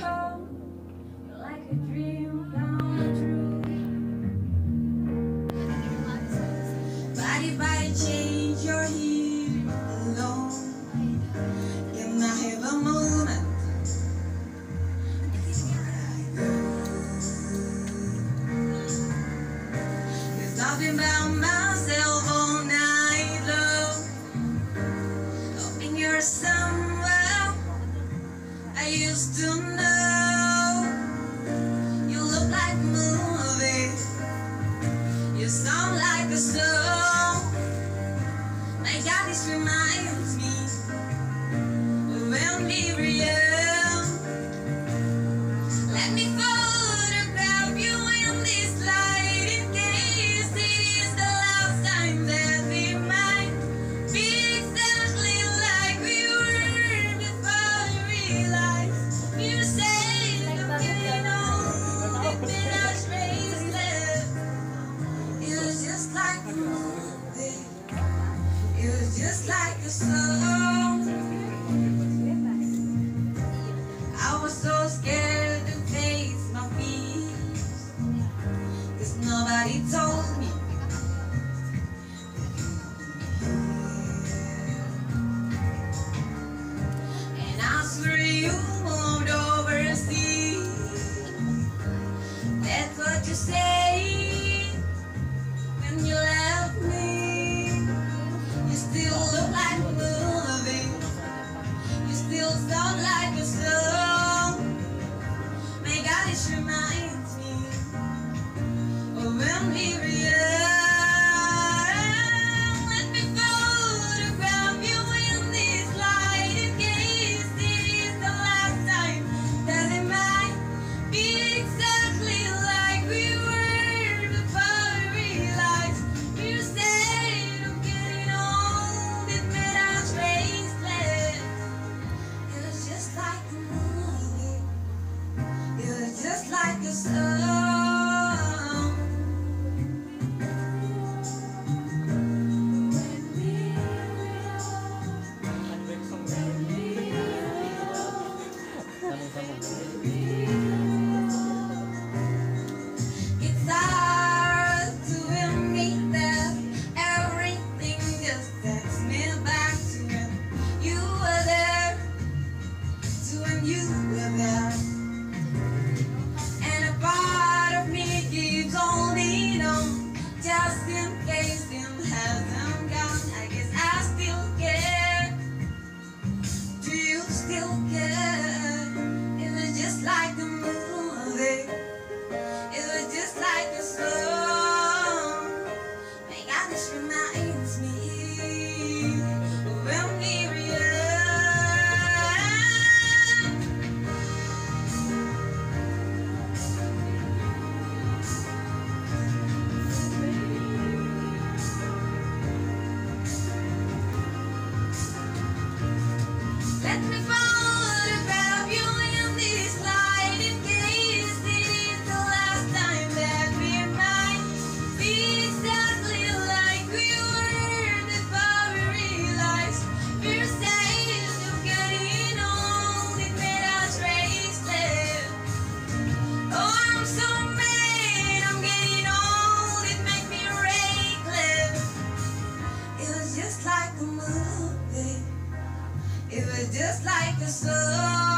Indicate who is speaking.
Speaker 1: home. You're like a dream come true. Body, change, you're here alone. Can I have a moment? Before I go. There's nothing about myself all night long. Hoping you're somewhere I used to know. You look like a movie. You sound like a song. My God, this reminds me of when we were young. Let me photograph you in this light in case it is the last time that we might be exactly like we were before we realized. You say I'm getting old, it's been a strange life. It was just like a movie. It was just like a song. I was so scared to face my fears, 'cause nobody told me. And I swear you moved overseas. That's what you say when you left me. You still look like a movie. You still sound like a song. My God, it reminds me of when we were young. Let me photograph you in this light in case it is the last time that it might be exactly like we were before we realized. You said I'm getting old, it made us faceless. It was just like a movie. It was just like a song. It's hard to admit that everything just takes me back to when you were there, to when you were there. And a part of me keeps holding on, just in case it hasn't gone. I guess I still care. Do you still care? It was just like a movie. It was just like a song. My God, this reminds me of when we were young. Let me photograph you in this light in case it is the last time that we might be exactly like we were before we realized. We're saying you're getting old, it made us faceless. Oh, I'm so mad, I'm getting old, it makes me reckless. It was just like a movie. It was just like a song.